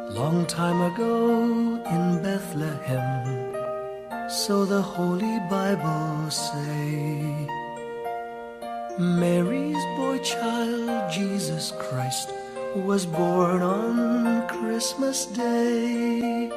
Long time ago in Bethlehem, so the Holy Bible say, Mary's boy child, Jesus Christ, was born on Christmas Day.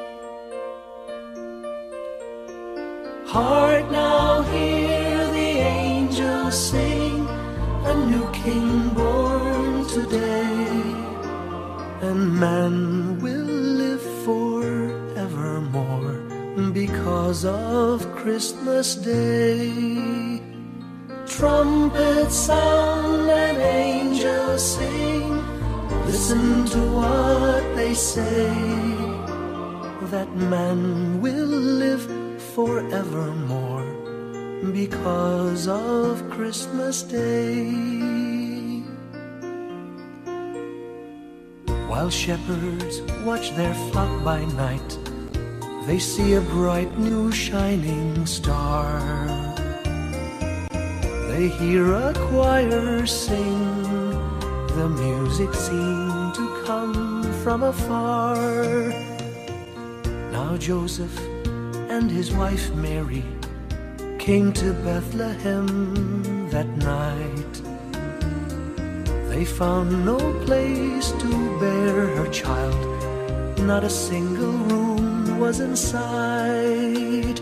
Hark now, hear the angels sing, a new King born today, and man will live forevermore because of Christmas Day. Trumpets sound and angels sing, listen to what they say, that man will live forevermore because of Christmas Day. While shepherds watch their flock by night, they see a bright new shining star. They hear a choir sing, the music seemed to come from afar. Now Joseph and his wife Mary came to Bethlehem that night. They found no place to bear her child, not a single room was in sight.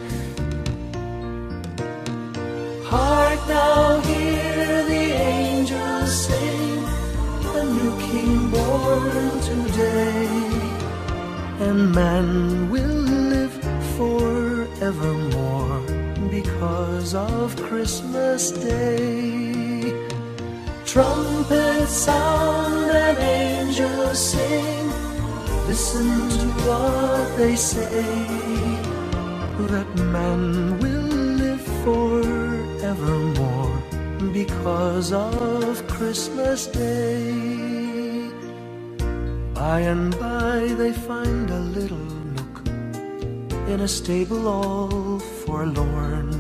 Hark now, hear the angels sing, a new King born today, and man will live forevermore because of Christmas Day. Trumpets sound and angels sing, listen to what they say, that man will live forevermore because of Christmas Day. By and by they find a little nook in a stable all forlorn,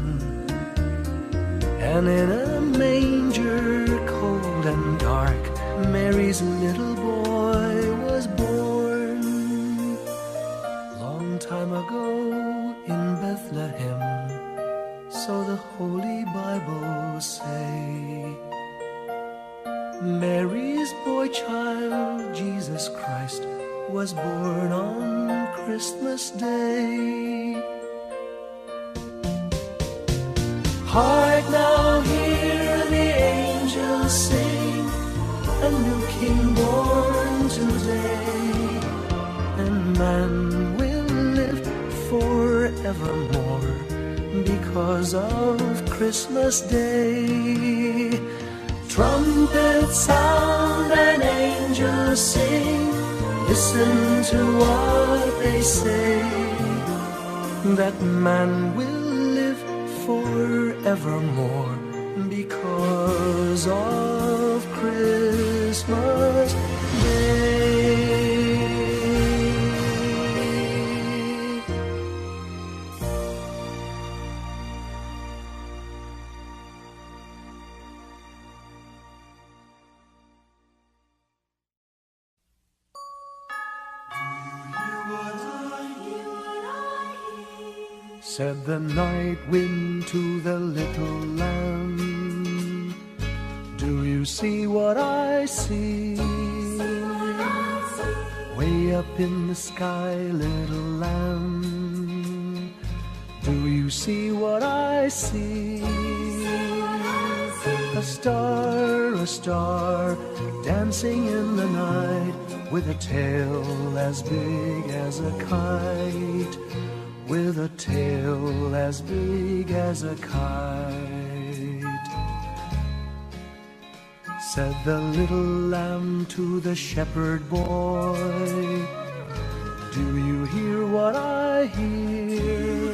and in a manger cold and dark, Mary's little boy was born. Long time ago in Bethlehem, so the Holy Bible say, Mary's boy child, Jesus Christ, was born on Christmas Day. Hark now, hear the angels sing, a new King born today, and man will live forevermore because of Christmas Day. Trumpets sound and angels sing, listen to what they say, that man will live forevermore because of Christmas Day. Said the night wind to the little lamb, do you see what I see? Way up in the sky, little lamb, do you see what I see? A star, dancing in the night, with a tail as big as a kite, with a tail as big as a kite. Said the little lamb to the shepherd boy, do you hear what I hear?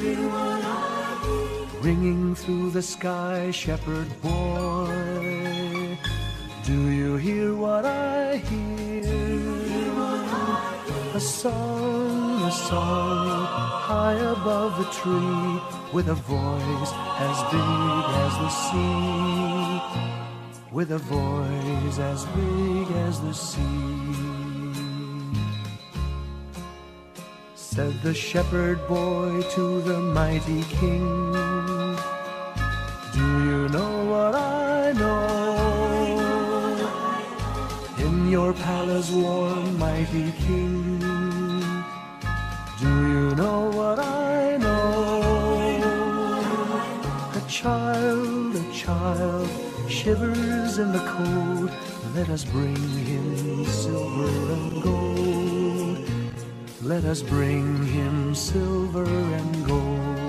Ringing through the sky, shepherd boy, do you hear what I hear? A song, high above the tree, with a voice as big as the sea, with a voice as big as the sea. said the shepherd boy to the mighty king. Do you know what I know? In your palace warm, mighty king. Do you know what I know? A child shivers in the cold. Let us bring him silver and gold. Let us bring him silver and gold.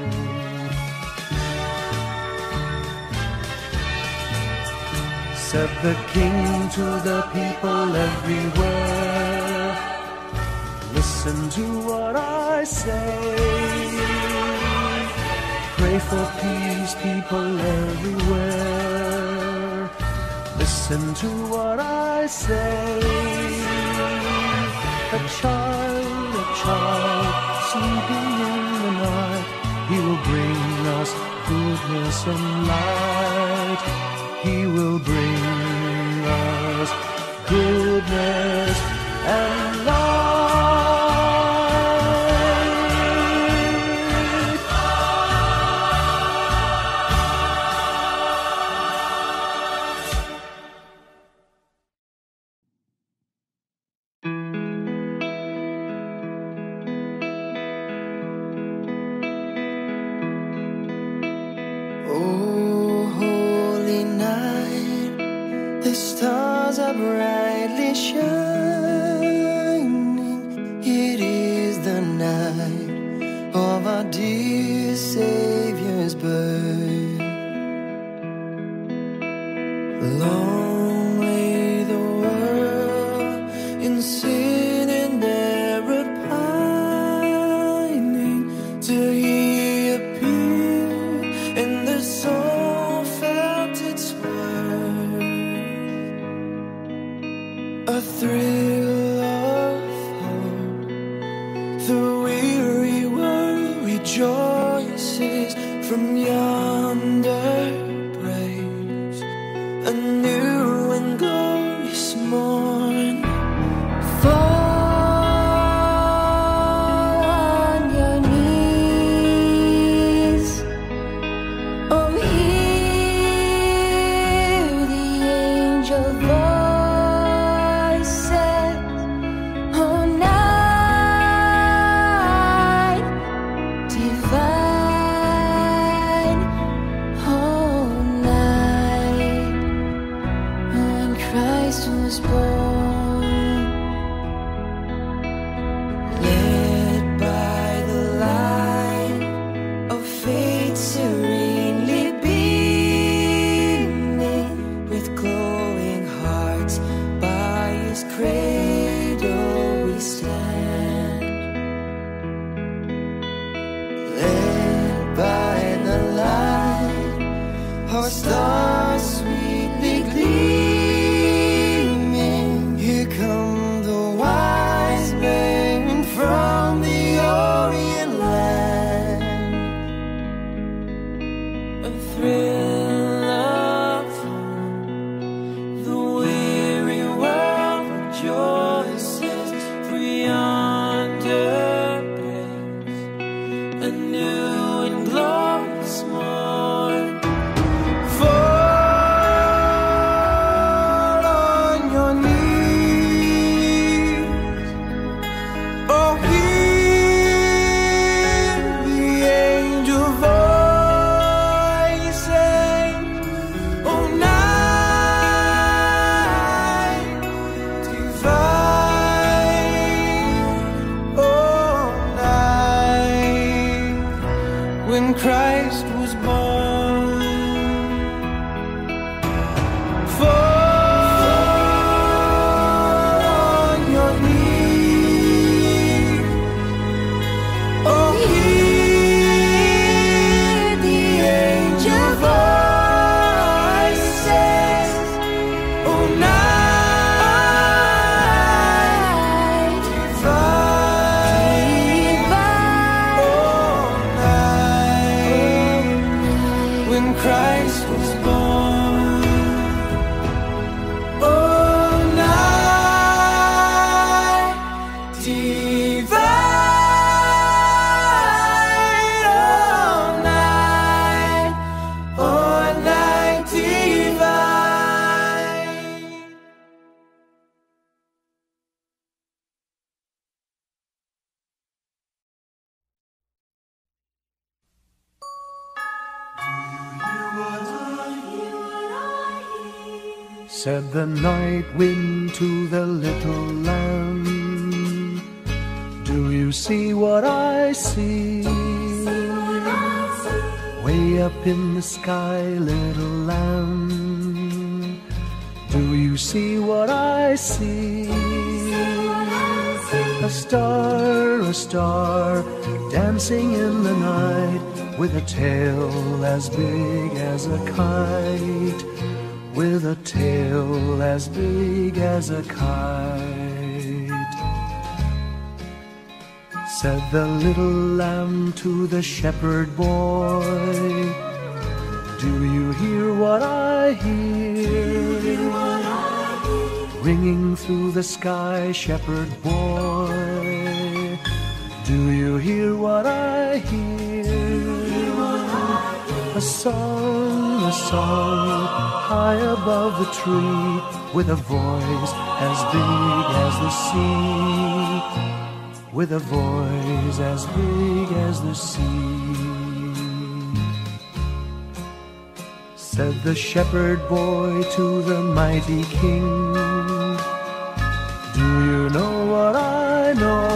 Said the king to the people everywhere, listen to what I say. Pray for peace, people everywhere. Listen to what I say. A child sleeping in the night. He will bring us goodness and light. He will bring us goodness and light. Oh, holy night, the stars are brightly shining. It is the night of our dear Savior's birth. Long lay the world in sin and error pining, till He appeared and the soul felt its worth. A thrill of hope, the weary world rejoices from yonder praise. A new and glorious morn. Fall on your knees. Oh, hear the angel voices. Oh, night divine. Said the night wind to the little lamb, do you see what I see? Way up in the sky, little lamb, do you see what I see? A star, dancing in the night, with a tail as big as a kite, with a tail as big as a kite. Said the little lamb to the shepherd boy, do you hear what I hear? Ringing through the sky, shepherd boy, do you hear what I hear? A song, high above the tree, with a voice as big as the sea, with a voice as big as the sea. Said the shepherd boy to the mighty king, do you know what I know?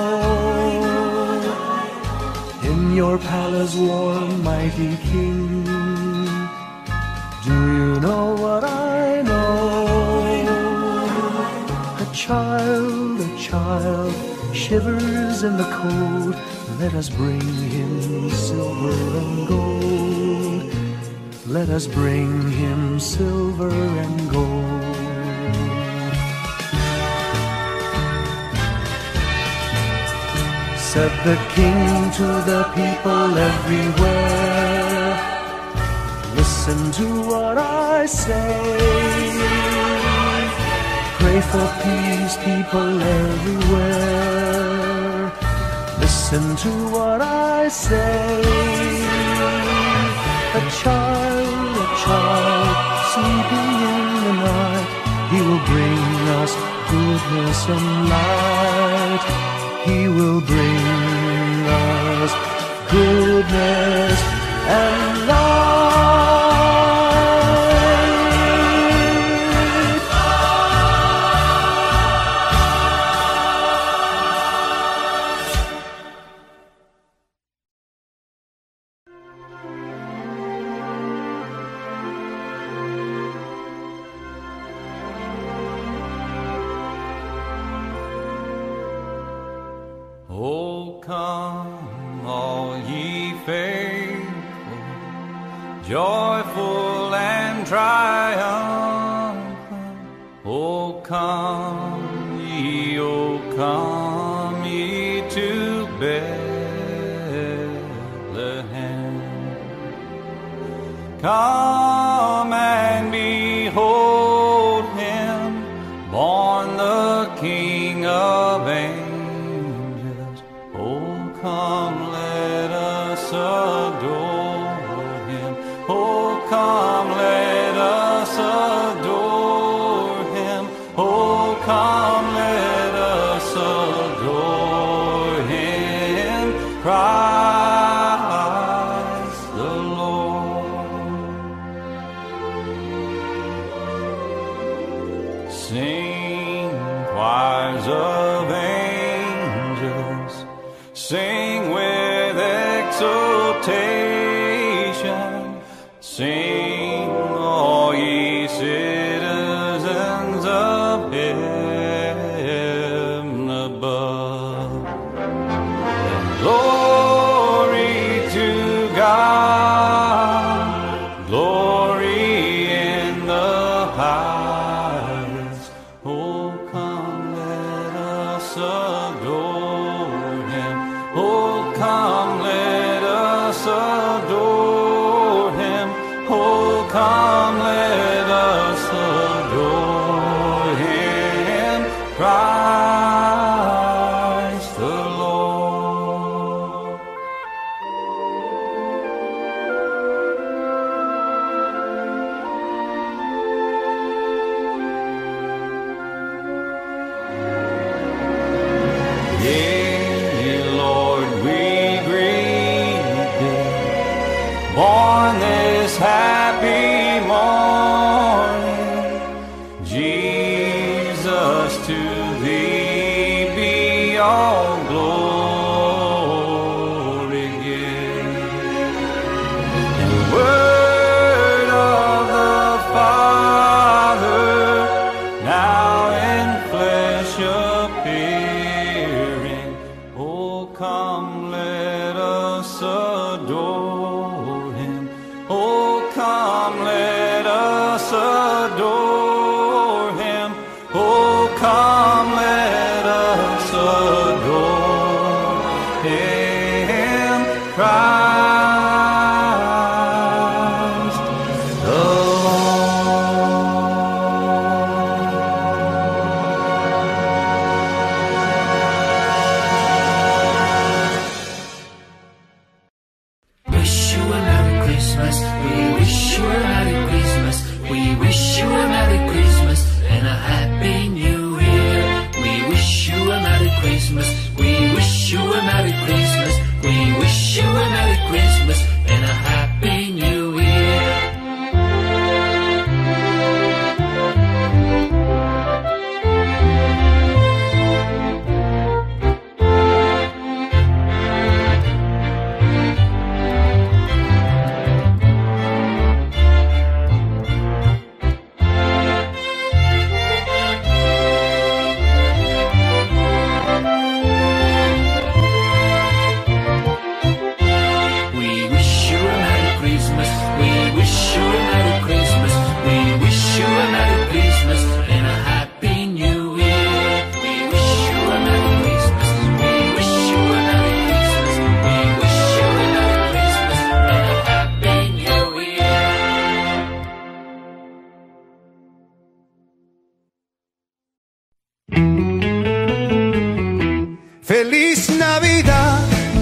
In your palace warm, mighty king, do you know what I know? A child shivers in the cold, let us bring him silver and gold. Let us bring him silver and gold. Said the king to the people everywhere, listen to what I say. Pray for peace, people everywhere, listen to what I say. A child sleeping in the night, he will bring us goodness and light. He will bring us goodness and light. Oh, come, all ye faithful, joyful and triumphant. Oh, come ye to Bethlehem. Come and behold him, born the King of angels. Come, let us adore him. Oh, come, let us adore him. Oh, come, let us adore him. Christ the Lord. Sing, choirs of angels, sing with exultation, sing, all ye citizens of heaven above. Glory to God, glory in the highest. Oh, come, let us adore him. Oh, come, let us adore him. Oh, come, let us adore him. Christ the Lord. all glory give. In the word of the Father, now in flesh appearing, oh come let us adore him. Oh come let us adore him. Oh come let us adore him, Christ the Wish you a Merry Christmas. We wish you a Merry Christmas. We wish you a Merry Christmas and a Happy New Year. We wish you a Merry Christmas. We wish you a Merry Christmas. We wish you a Merry Christmas and a Happy New Year. We wish you a Merry Christmas. We wish you a Merry Christmas. We wish you a Merry Christmas and a Happy New Year. We wish you a Merry Christmas. We wish you a Merry Christmas. We wish you a Merry Christmas and a Happy New Year. Feliz Navidad,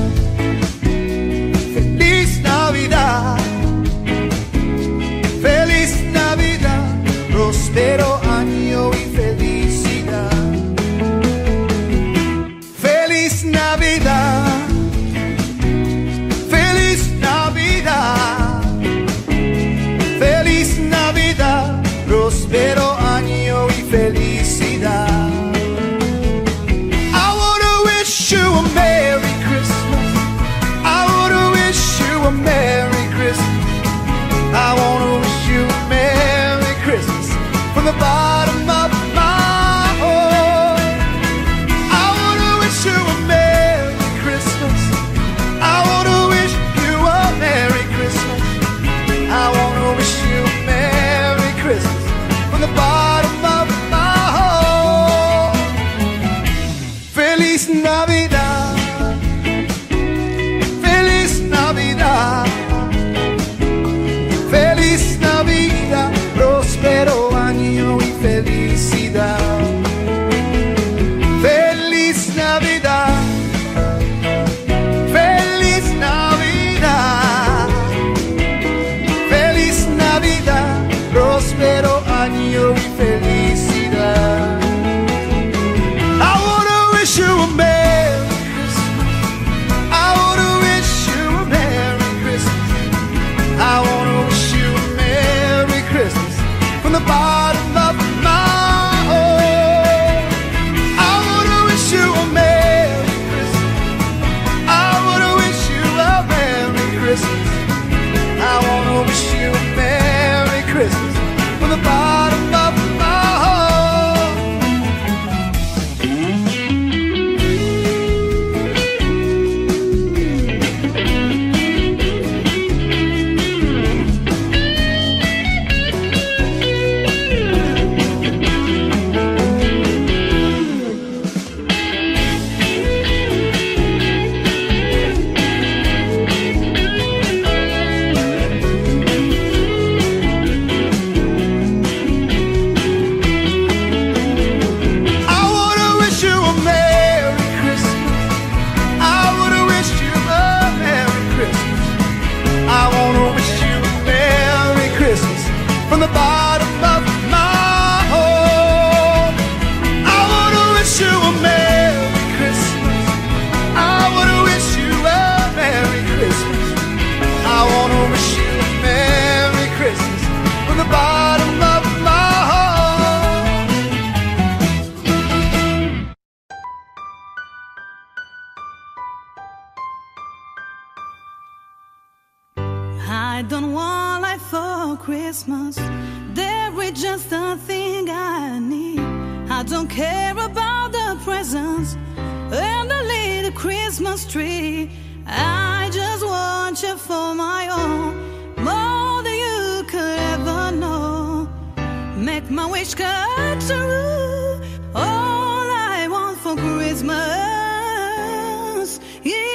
feliz Navidad, feliz Navidad, próspero año y felicidad. Feliz Navidad, feliz Navidad, feliz Navidad, próspero año y felicidad. I wanna wish you a Merry Christmas. I wanna wish you a Merry Christmas. I wanna wish you a Merry Christmas from the bottom of my heart. I wanna wish you a Merry Christmas. I wanna wish you a Merry Christmas. I wanna wish you a Merry Christmas from the bottom of my heart. Feliz Navidad, feliz Navidad, feliz Navidad, próspero año y felicidad. Feliz Navidad, feliz Navidad, feliz Navidad, próspero año y felicidad. I wanna wish you a Merry Christmas. I wanna wish you a Merry Christmas. I wanna wish you a Merry Christmas from the bottom of my heart. I wanna wish you a Merry Christmas. I wanna wish you a Merry Christmas. I wanna wish you a Merry Christmas from the bottom of my heart. I don't want life for Christmas. There is just a thing I need. I don't care about the presents and the little Christmas tree. I just want you for my own, more than you could ever know. Make my wish come true. All I want for Christmas is you.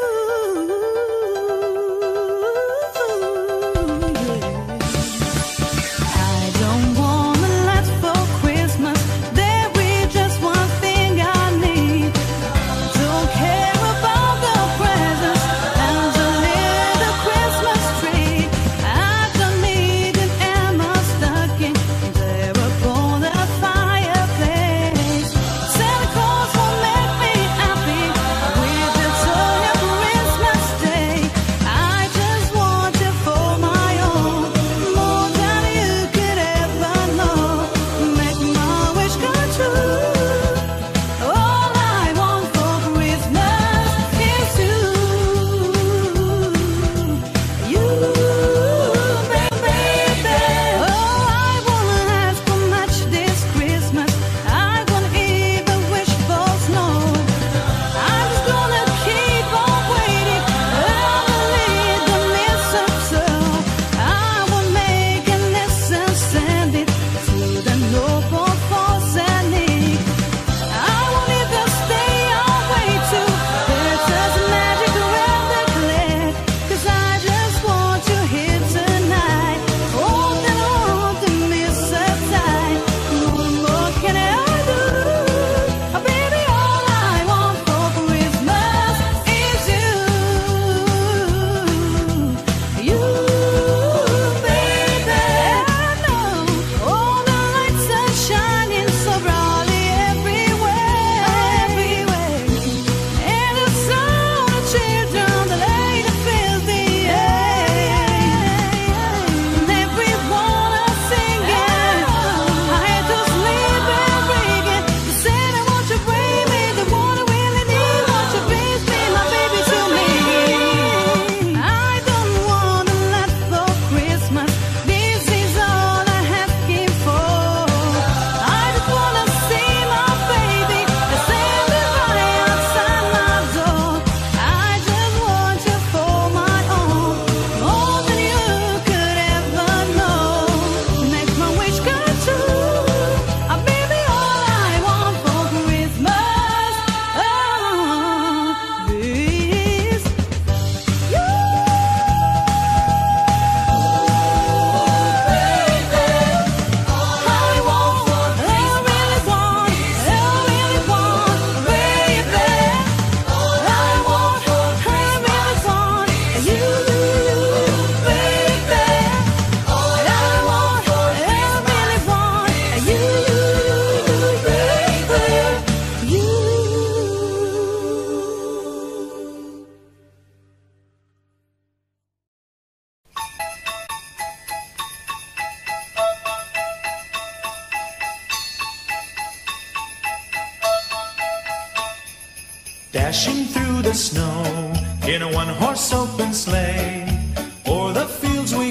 Dashing through the snow in a one-horse open sleigh, o'er the fields we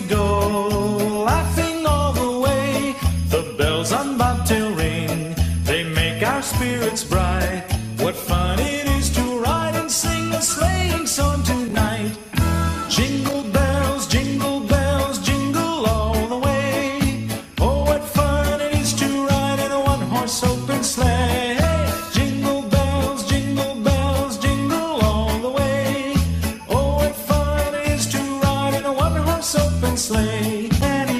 go, laughing all the way. The bells on bobtail ring, they make our spirits bright. What fun it is to ride and sing a sleighing song tonight. Jingle bells, jingle all the way. Oh, what fun it is to ride in a one-horse open sleigh. Sleigh.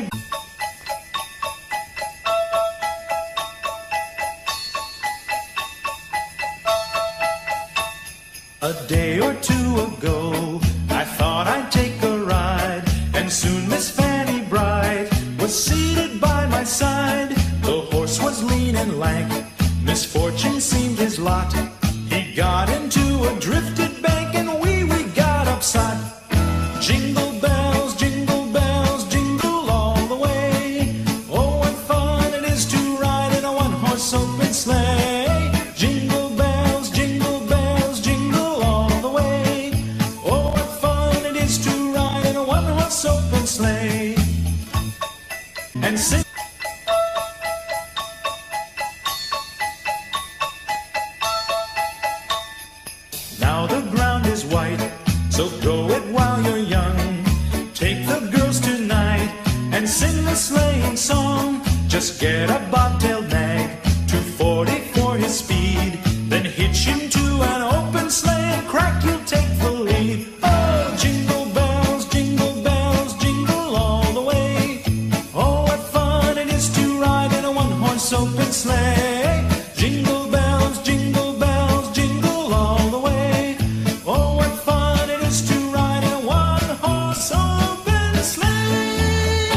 A day or two ago, I thought I'd take a ride, and soon Miss Fanny Bright was seated by my side. The horse was lean and lank, misfortune seemed his lot. He got into a drifted bank, and we got upset. Jingle bells, all the way. Oh, what fun it is to ride in a one-horse open sleigh. Jingle bells, jingle all the way. Oh, what fun it is to ride in a one-horse open Now the ground is white, so grow it while you're young. Take the girls tonight and sing the sleighing song. Just get a bobtailed nag, 240 for his speed. Then hitch him to an open sleigh and crack, you'll take the lead. Oh, jingle bells, jingle all the way. Oh, what fun it is to ride in a one-horse open sleigh. Jingle bells, jingle all the way. Oh, what fun it is to ride in a one-horse open sleigh.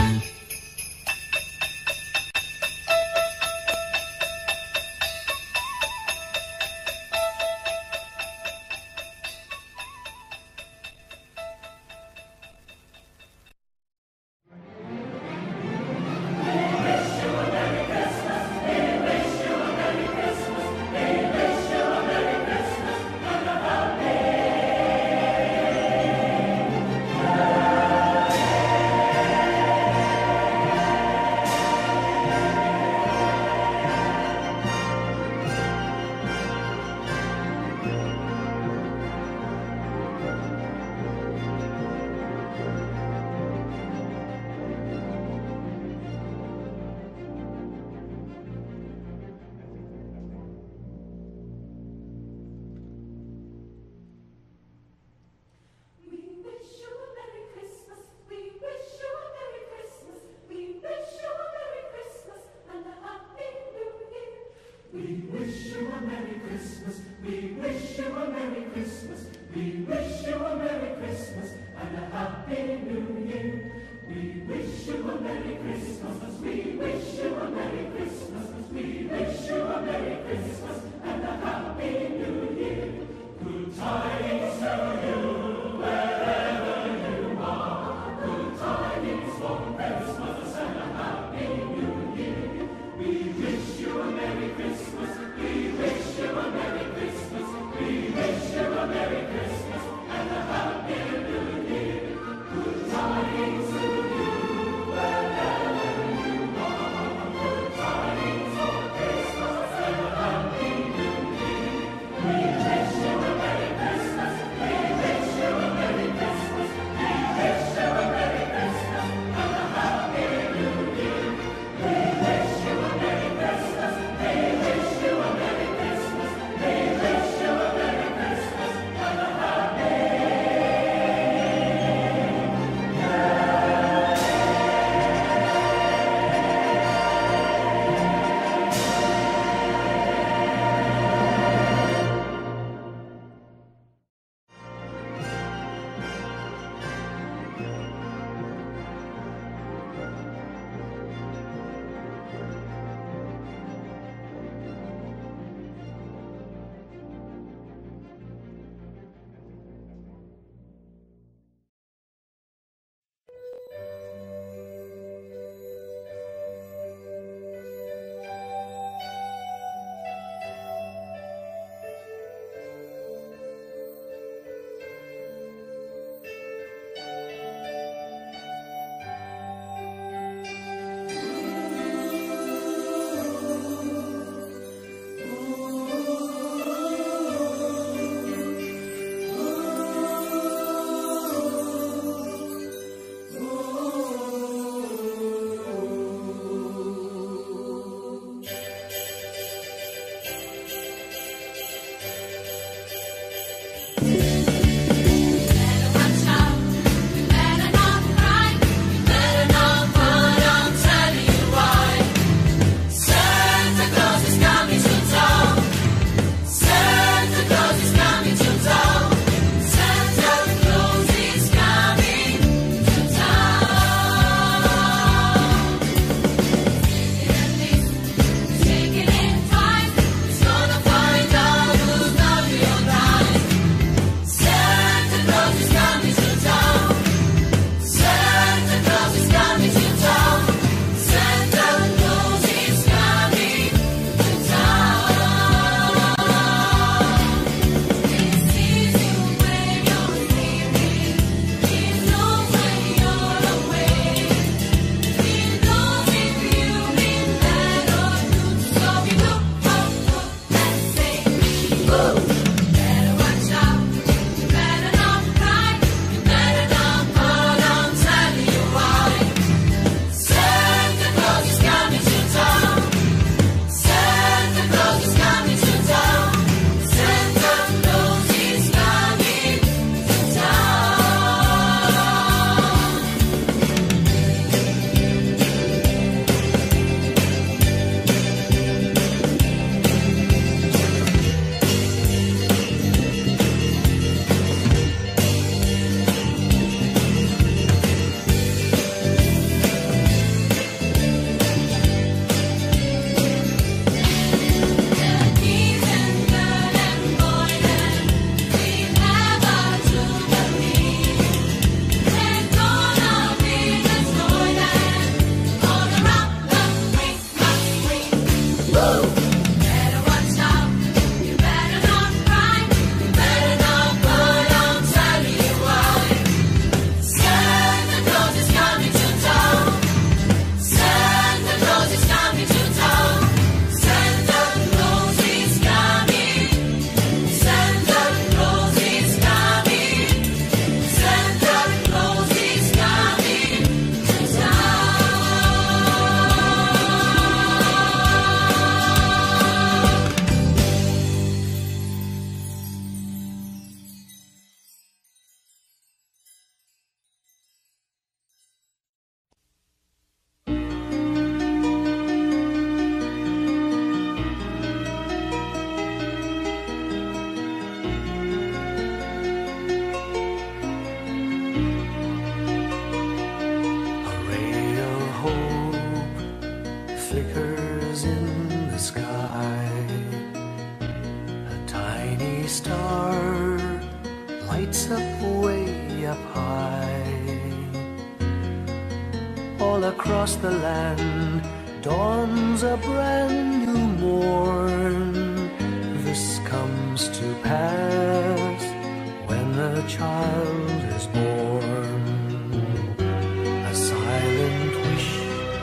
up way up high. All across the land dawns a brand new morn. This comes to pass when a child is born. A silent wish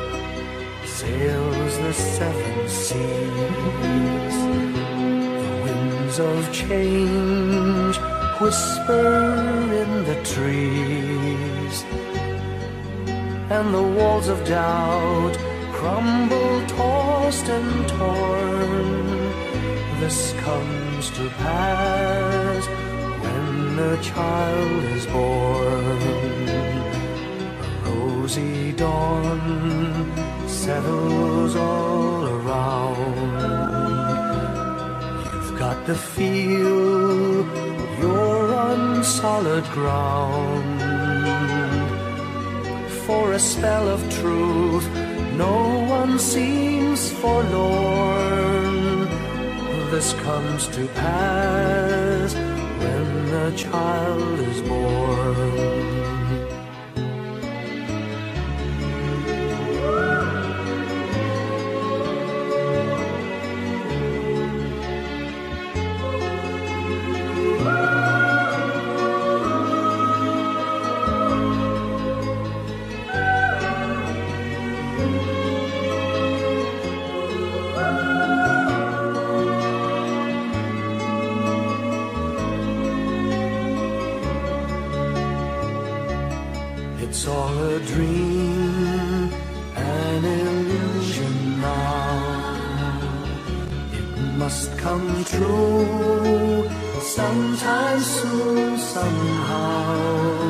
sails the seven seas. The winds of change whisper in the trees, and the walls of doubt crumble, tossed and torn. This comes to pass when a child is born. A rosy dawn settles all around. You've got to feel you're on solid ground. For a spell of truth, no one seems forlorn. This comes to pass when a child is born. It's all a dream, an illusion now. It must come true sometime soon, somehow.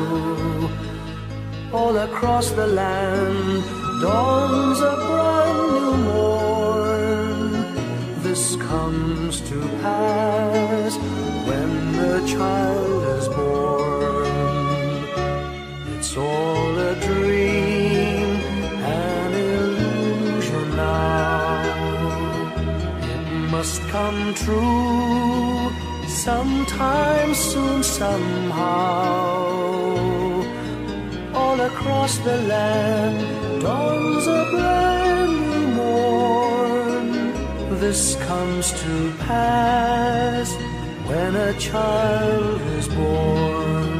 All across the land dawns a brand new morn. This comes to pass when the child is born. It's all a dream, an illusion now. It must come true sometime soon, somehow. All across the land dawns a brand new morn. This comes to pass when a child is born.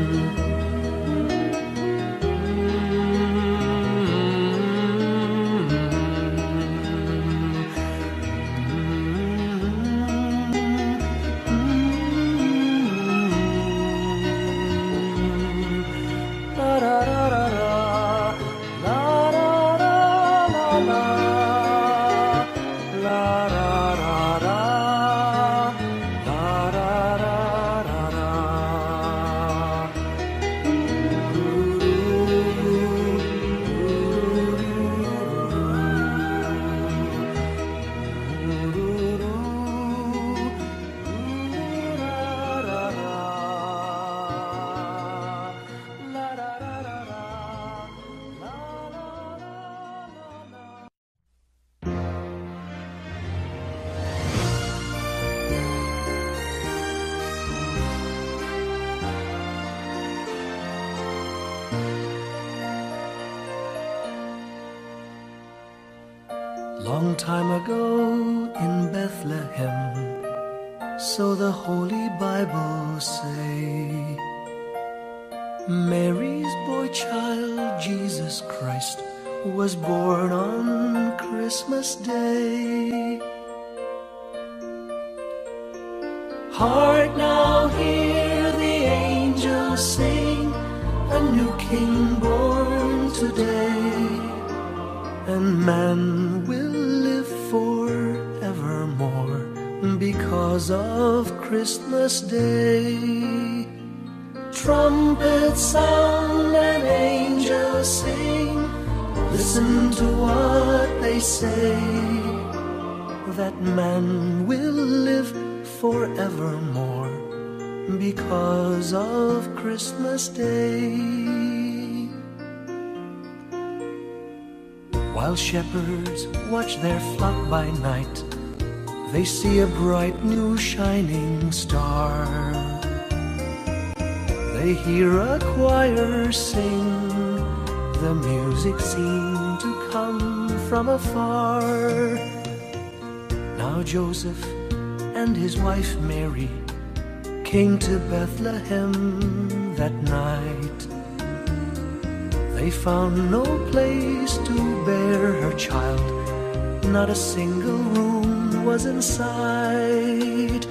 Long time ago in Bethlehem, so the Holy Bible say, Mary's boy child, Jesus Christ, was born on Christmas Day. Hark now, hear the angels sing, a new King born today, and man will live forevermore because of Christmas Day. Trumpets sound and angels sing, listen to what they say, that man will live forevermore because of Christmas Day. While shepherds watch their flock by night, they see a bright new shining star. They hear a choir sing, the music seemed to come from afar. Now Joseph and his wife Mary came to Bethlehem that night. They found no place to bear her child, not a single room was in sight.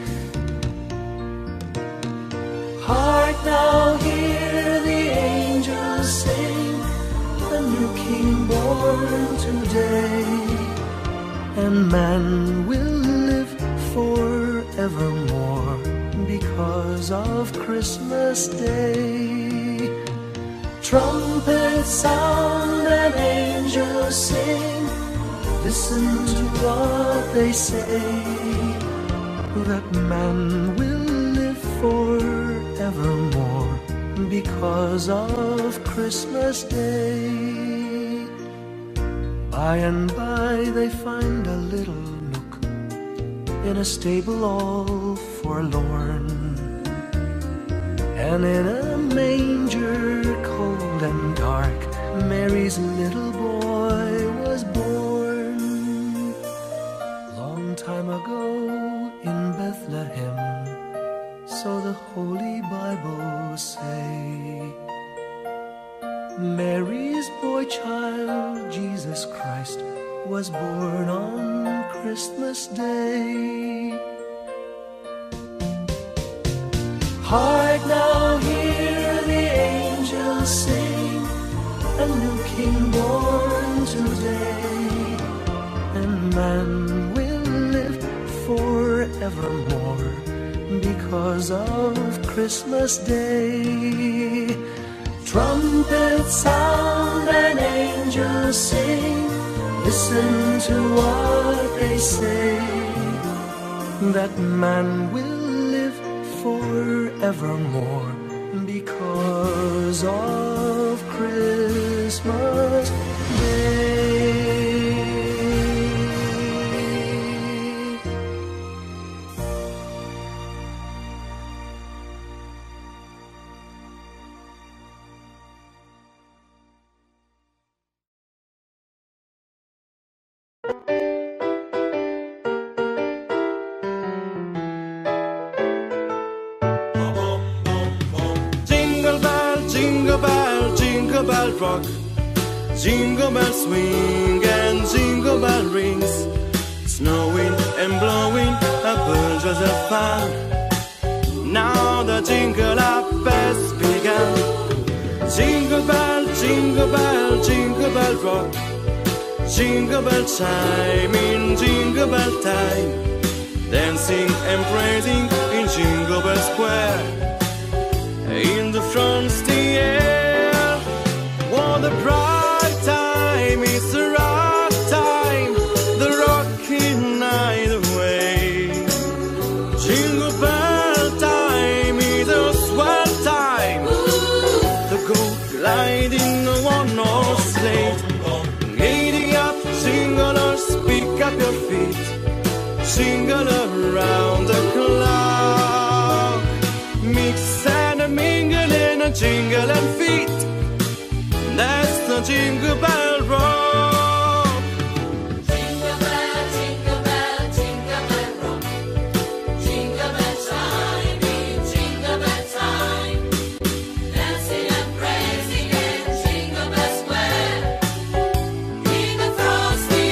Hark now, hear the angels sing, a new king born today, and man will live forevermore because of Christmas Day. Trumpets sound and angels sing, listen to what they say, that man will live forevermore because of Christmas Day. By and by they find a little nook in a stable all forlorn, and in a manger cold and dark Mary's little boy was born. Long time ago in Bethlehem, so the Holy Bible say, Mary's boy child, Jesus Christ, was born on Christmas Day. Hark now, hear the angels sing, a new king born today, and man will live forevermore because of Christmas Day. Trumpets sound and angels sing, listen to what they say, that man will live forevermore because of Christmas Day. Jingle bell rock, jingle bell swing and jingle bell rings. Snowing and blowing, a bunches of fun. Now the jingle up has begun. Jingle bell, jingle bell, jingle bell rock, jingle bell chime in jingle bell time. Dancing and praising in Jingle Bell Square. In the frosty air, what a bright time, it's a rock time, the rocking night away. Jingle bell time is a swell time, the go gliding one horse sleigh. Giddy up, jinglers, pick up your feet, jingle around the clock. Mix and mingle in a jingle and feet, that's the Jingle Bell Rock. Jingle bell, jingle bell, jingle bell rock. Jingle bell chime in jingle bell time. Dancing and praising in Jingle Bell Square. In the frosty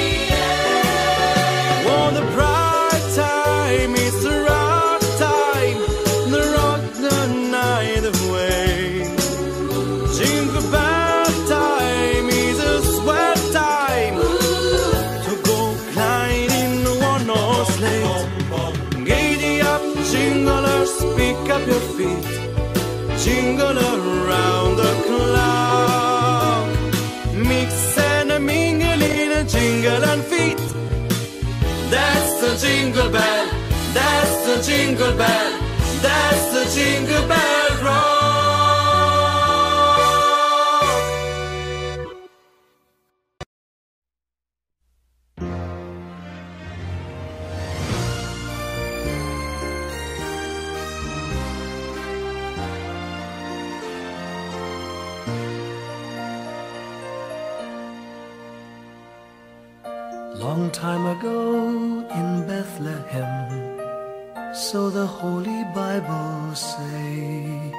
air. What a bright time, it's a rock time, the rock the night away. Jingle bell time is a swell time, to go gliding one horse sleigh. Giddy up, jinglers, pick up your feet, jingle around the clock. Mix and mingle in a jingle and feet, that's the jingle bell, that's the jingle bell, that's the Jingle Bell Rock. Long time ago in Bethlehem, so the Holy Bible say,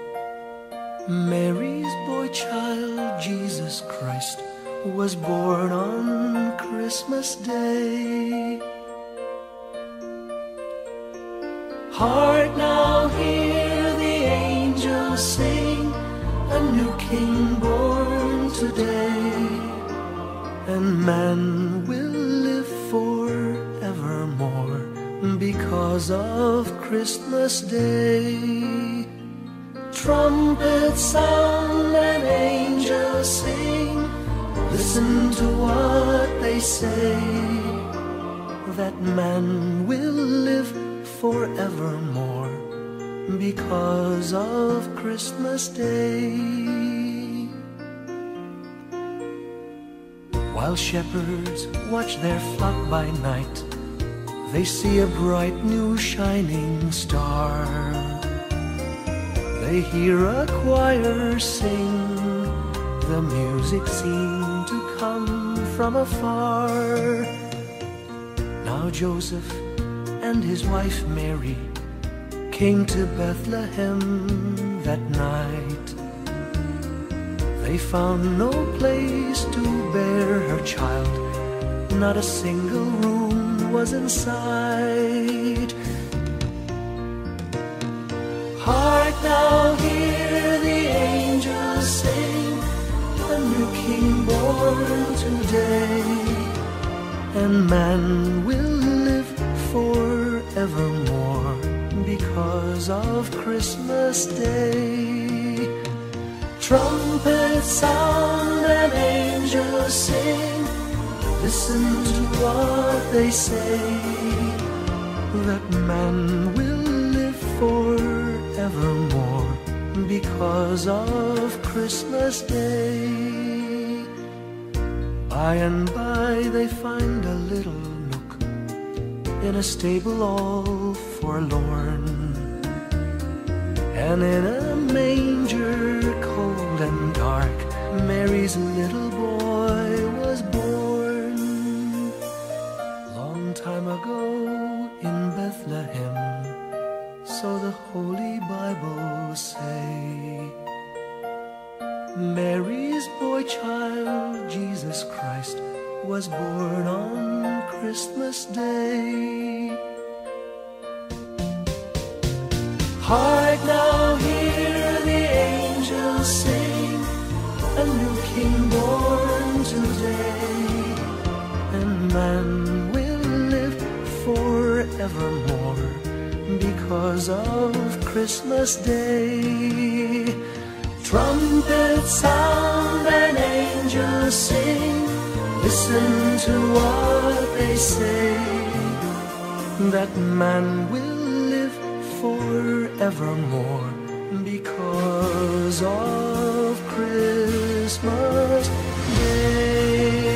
Mary's boy child, Jesus Christ, was born on Christmas Day. Hark now, hear the angels sing, a new king born today, and man will live forevermore because of Christmas Day. Trumpets sound and angels sing, listen to what they say, that man will live forevermore because of Christmas Day. While shepherds watch their flock by night, they see a bright new shining star. They hear a choir sing, the music seemed to come from afar. Now Joseph and his wife Mary came to Bethlehem that night. They found no place to bear her child, not a single room was in sight. Hark now, hear the angels sing, a new king born today, and man will live forevermore because of Christmas Day. Trumpets sound and angels sing, listen to what they say, that man will live forevermore because of Christmas Day. By and by they find a little nook in a stable all forlorn, and in a manger cold and dark, Mary's little boy was born. Long time ago in Bethlehem, so the Holy Bible say, Mary's boy child, Jesus Christ, was born on Christmas Day. Hark now, hear the angels sing, a new king born today, and man will live forevermore because of Christmas Day. Trumpets sound and angels sing, listen to what they say, that man will live forevermore because of Christmas Day.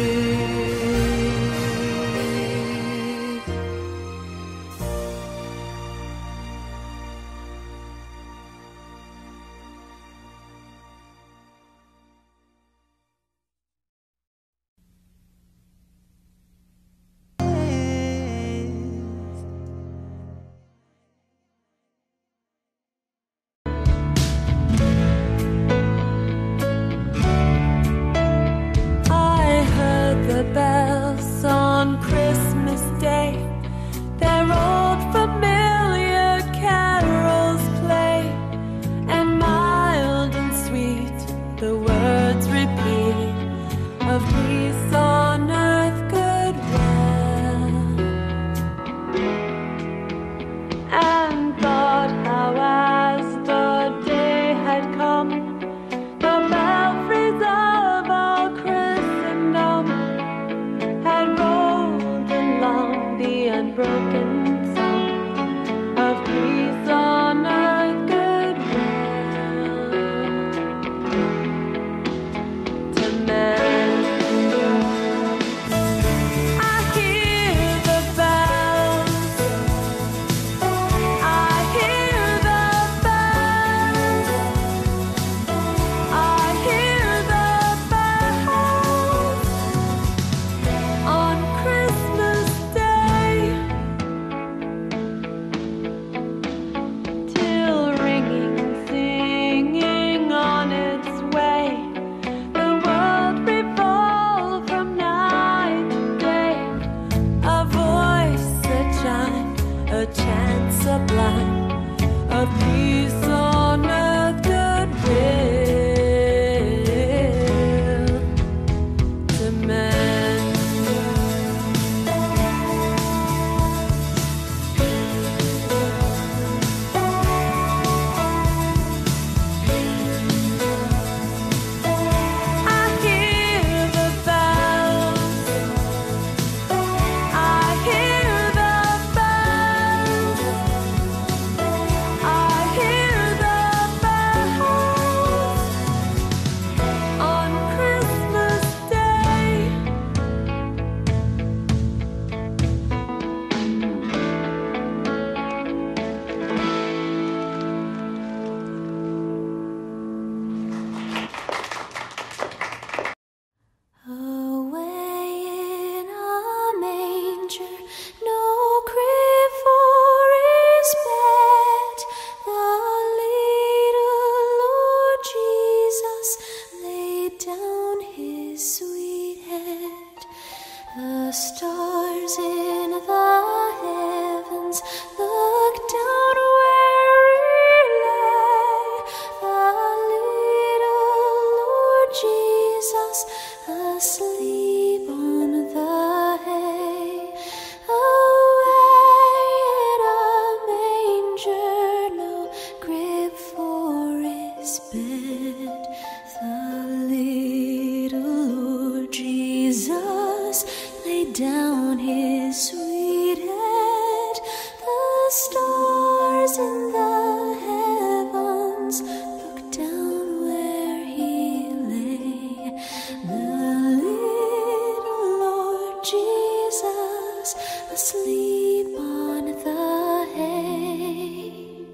his bed, the little Lord Jesus laid down his sweet head. The stars in the heavens looked down where he lay. The little Lord Jesus asleep on the hay.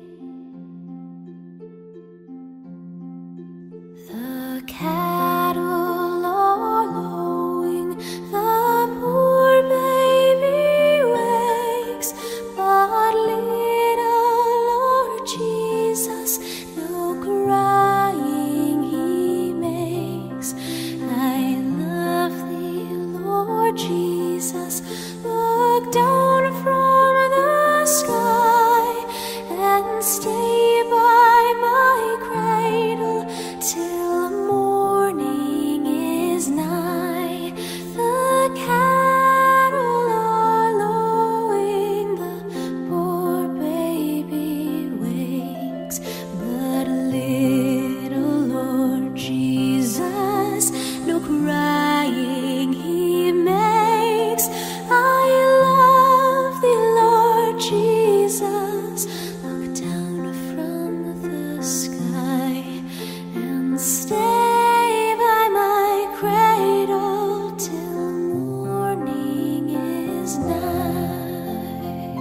The cattle are lowing, the poor baby wakes, but little Lord Jesus no crying he makes. I love thee, Lord Jesus, look down from the sky and stay by my cradle till morning is nigh. The cattle are lowing, the poor baby wakes, but little Lord Jesus no crying he makes. I love thee, Lord Jesus, look down from the sky and stay by my cradle till morning is nigh.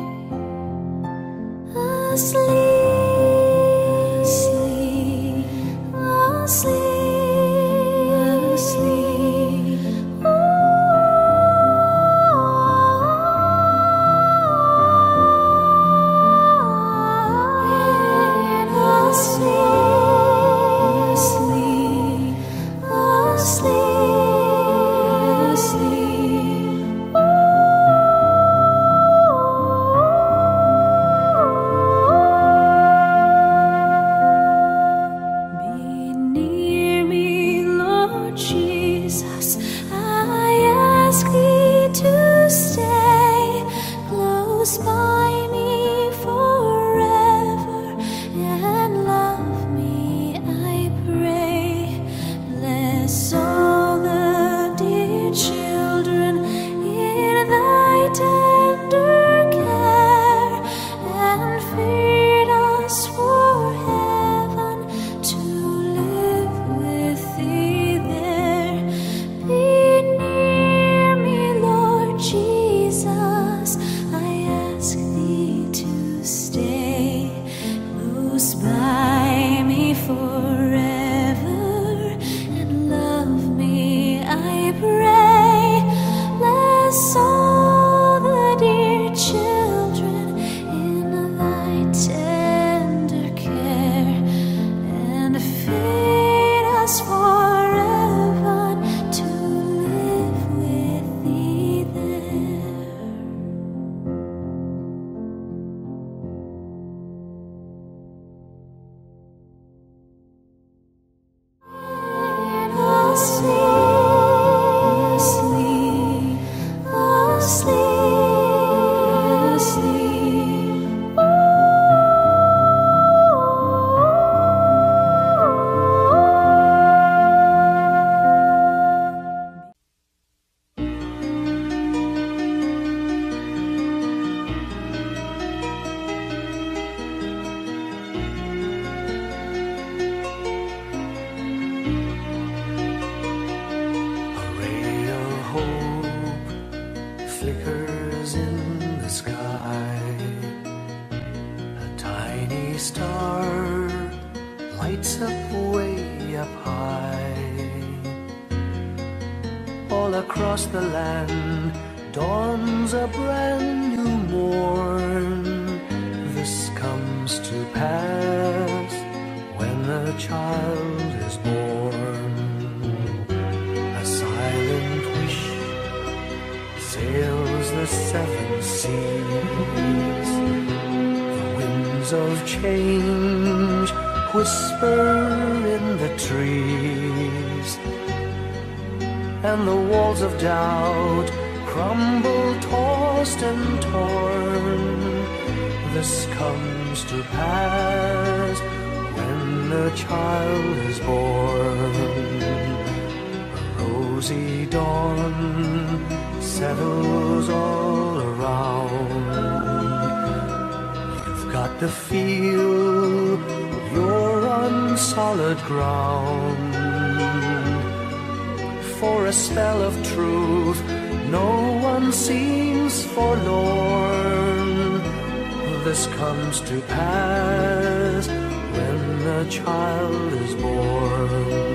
Asleep, asleep, asleep, asleep. Asleep, asleep, asleep. Be near me, Lord Jesus, I ask thee to stay close by me forever and love me, I pray. Bless all the dear children in thy tender care and feed us for heaven to live with thee there. Be near me, Lord Jesus, I ask thee to stay close by me forever and love me, I pray. Bless all the dear children in thy tender care and feed us forever to live with thee there. Asleep, asleep, asleep, asleep. A ray of hope flickers in the sky. A tiny star lights up way up high. All across the land dawns a brand new morn. This comes to pass when a child is born. A silent wish sails the seven seas. The winds of change whisper in the trees, and the walls of doubt crumble, tossed and torn. This comes to pass when a child is born, a rosy dawn settles all around. You've got to feel you're on solid ground. For a spell of truth, no one seems forlorn. This comes to pass when a child is born.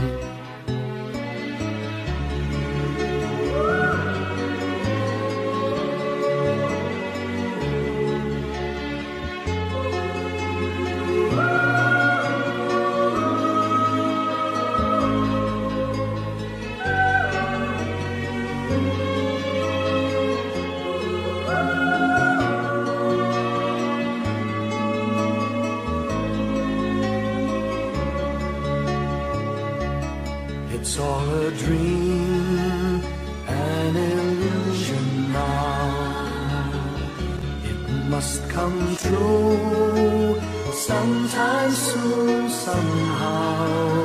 It's all a dream, an illusion now. It must come true sometime soon, somehow.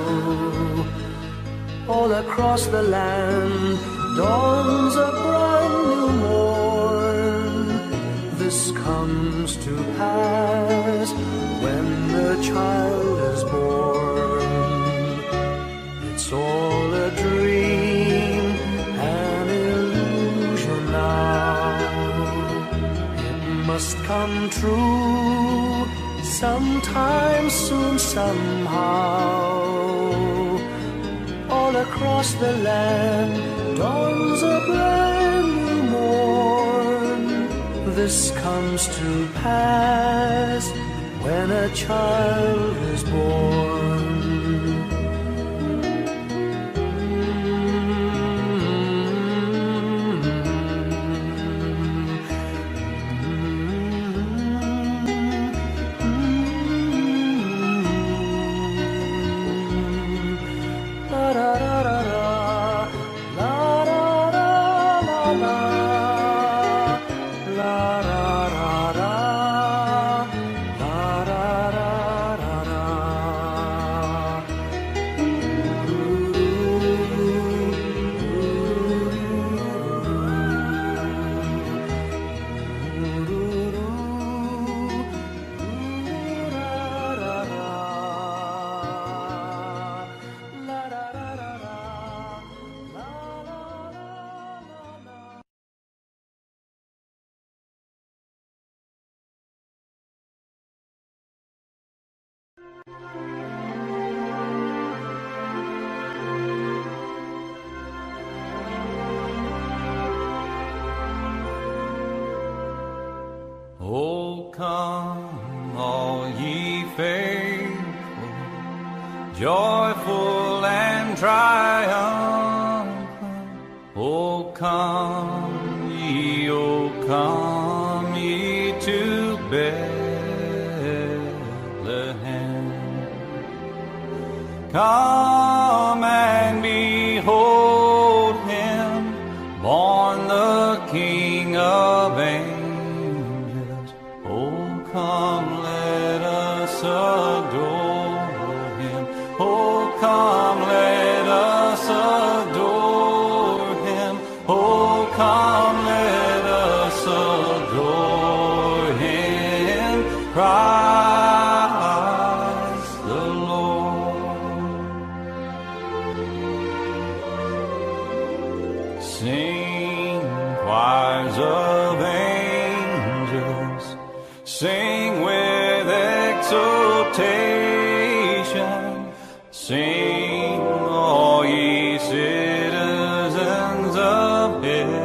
All across the land dawns a brand new morn. This comes to pass when the child is born. It's all a dream, an illusion now. It must come true sometime soon, somehow. All across the land dawns a brand new morn. This comes to pass when a child is born. Oh, come, all ye faithful, joyful and triumphant. Oh, come ye to Bethlehem. Come and behold him, born the King of angels. Oh, come, let us adore him. Oh, come, let us adore him. Oh, come, let us adore him. Christ the Lord. Sing, choirs of angels, sing with exultation, sing, all ye citizens of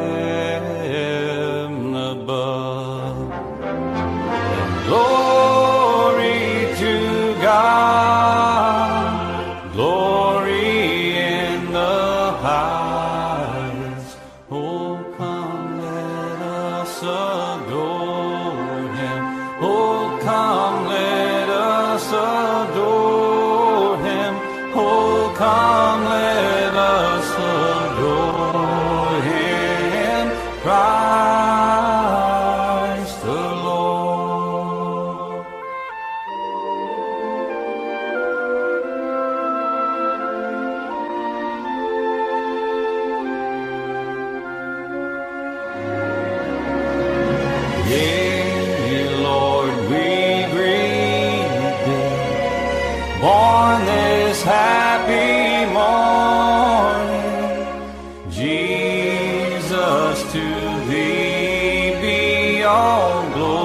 heaven above. Glory to God, glory in the highest. Oh, come, let us adore him. Oh, come, let us adore him. Oh, come, let us adore him. Christ the Lord. born this happy morning. Jesus, to thee be all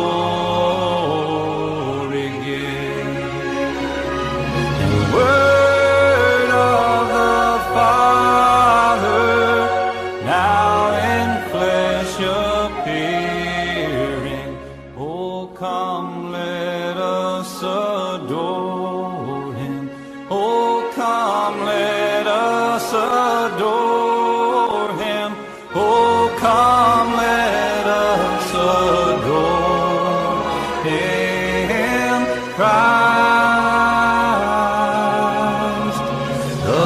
glory given. And the word of the Father now in flesh appearing. Oh, come, let us adore him. Oh, come, let us adore him. Oh, come, let us adore him. Christ the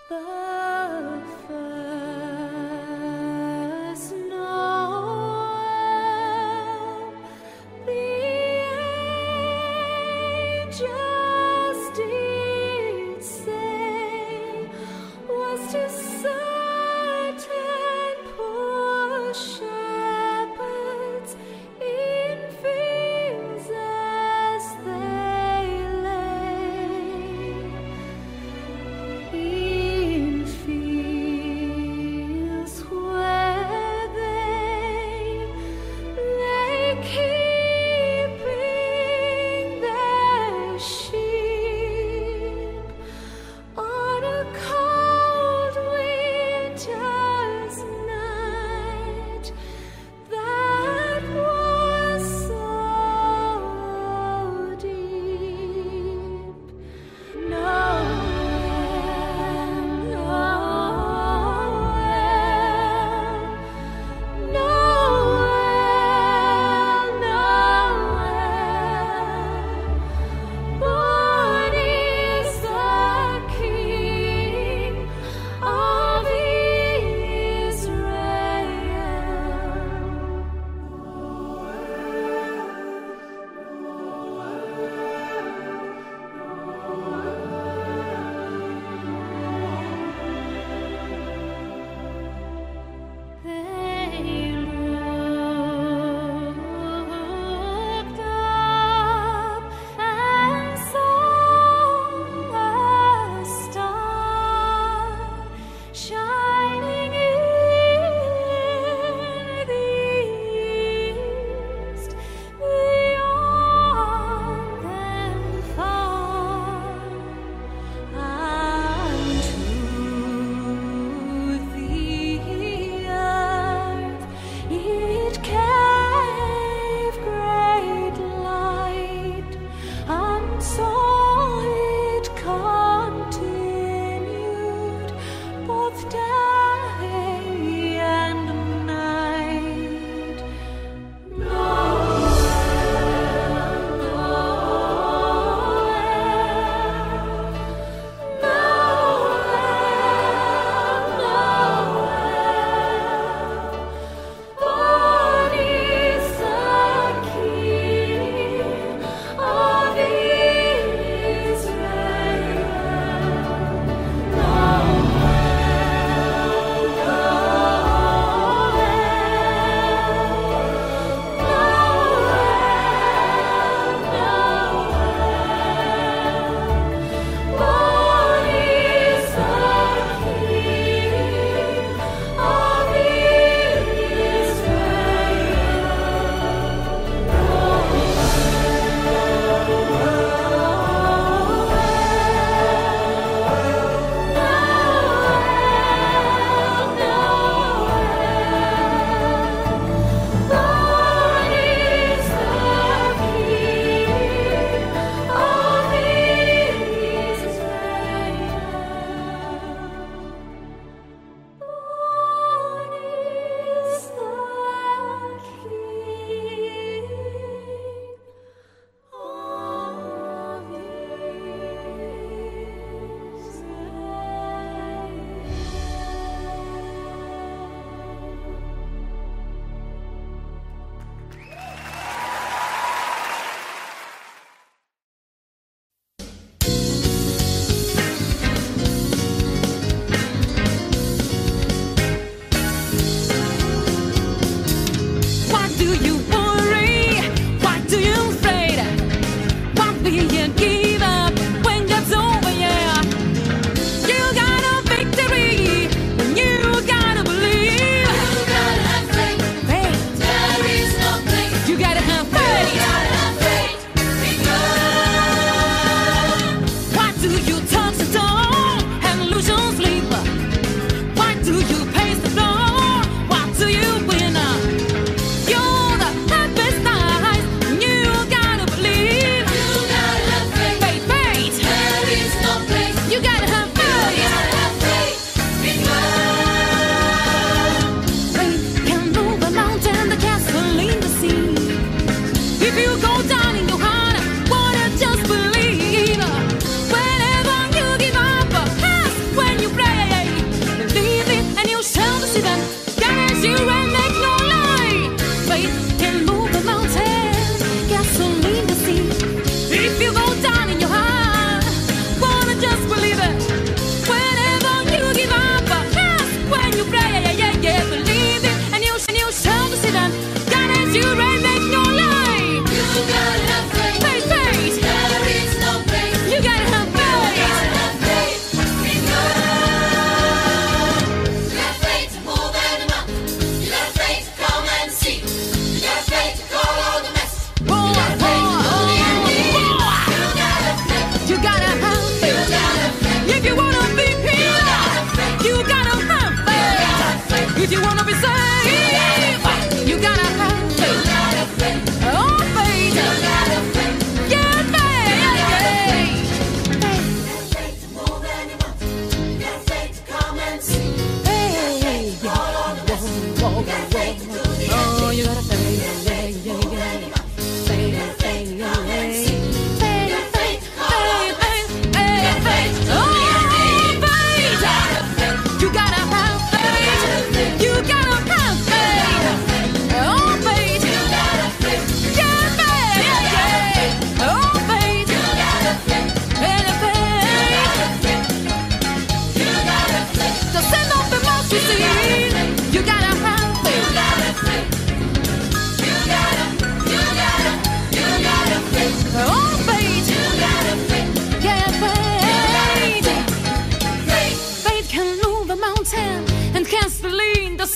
When you play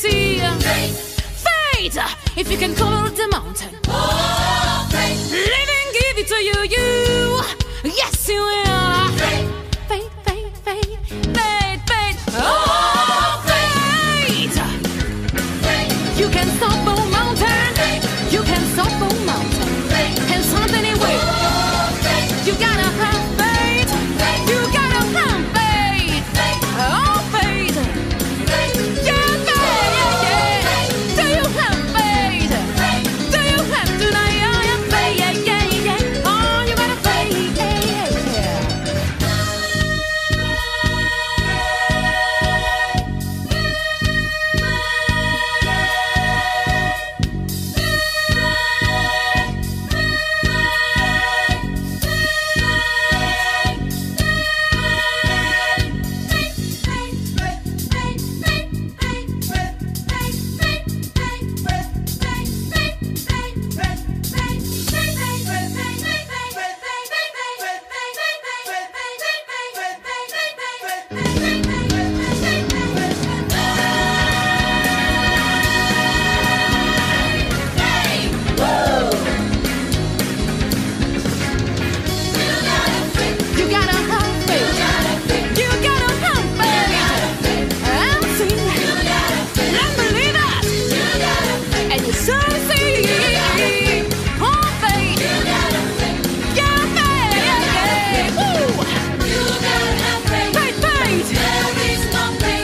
sea. Fate, if you can conquer the mountain, live and give it to you. Yes, you will. Fate, fate, fate, fate, fate. Oh, fate. You can stop a mountain. You can stop a mountain. And something anyway. You gotta have faith. You gotta have faith. Oh, faith. Yeah, faith, yeah, yeah. Do you have faith? Do you have tonight? I have faith, yeah, yeah, yeah. Oh, you gotta faith, yeah, yeah, yeah. You gotta have faith. You gotta have faith. And sing. And believe us. And you soon see. Oh, faith. Yeah, faith. Yeah, yeah. Woo. Faith, faith.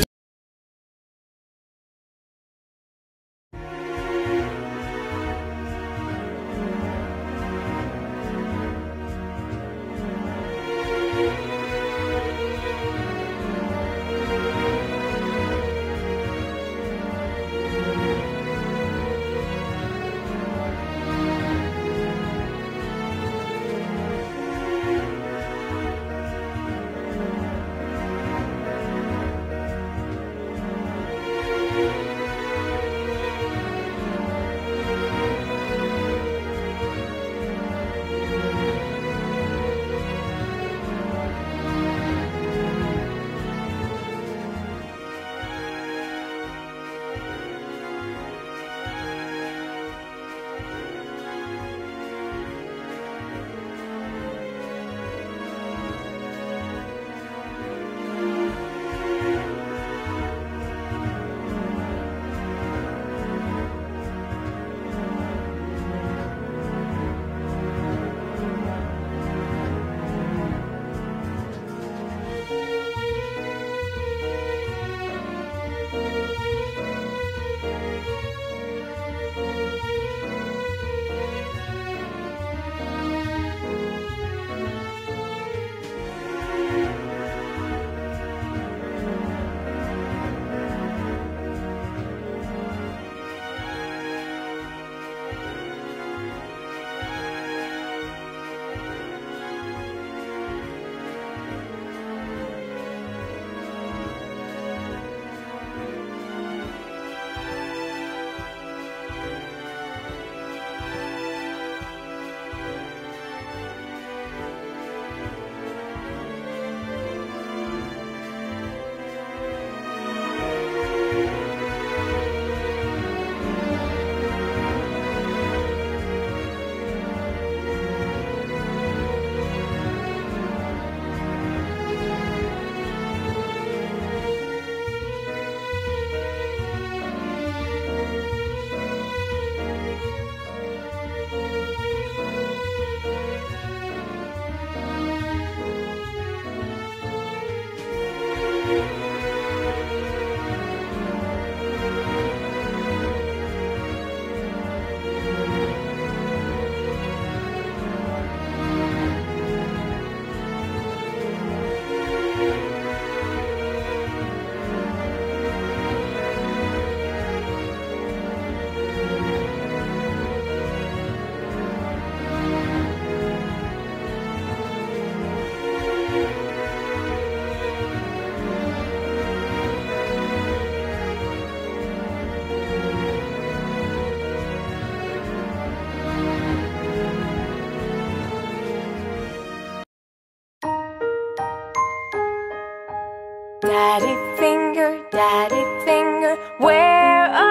Daddy finger, where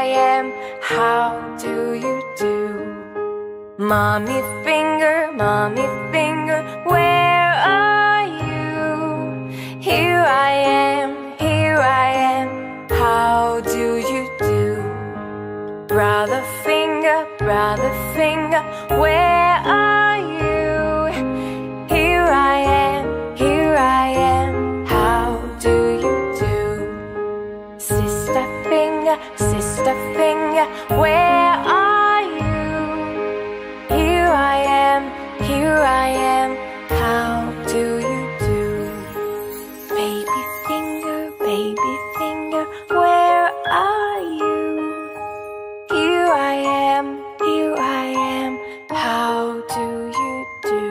I am, how do you do? Mommy finger, where are you? Here I am, how do you do? Brother finger, where are you? Here I am, how do you do? Sister finger, where are you? Here I am, how do you do? Baby finger, where are you? Here I am, how do you do?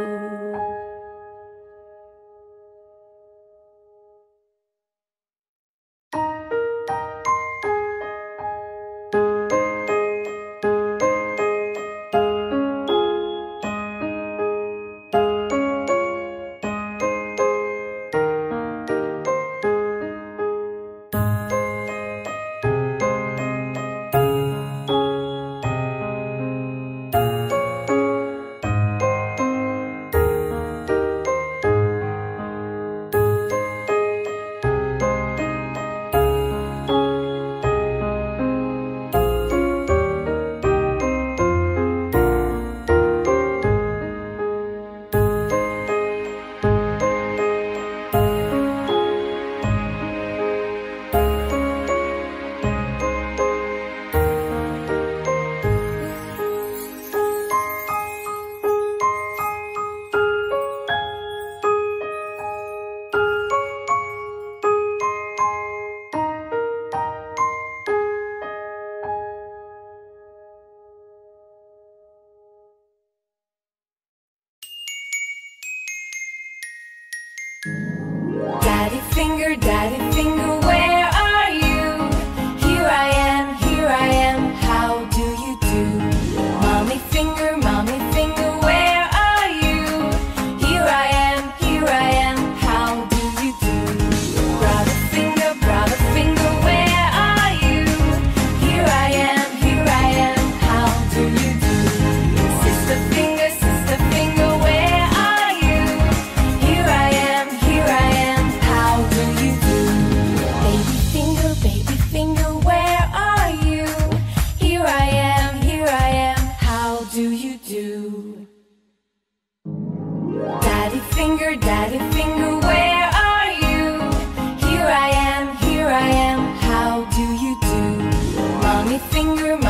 Daddy finger, where are you? Here I am, how do you do? Mommy finger, where are you? Here I am, how do you do? Brother finger, where are you? Here I am, how do you do? Sister finger, where are you? Here I am, how do you do? Baby finger, where are you? Here I am, how do you do? Daddy finger, where are you? Here I am, how do you do? Mommy finger,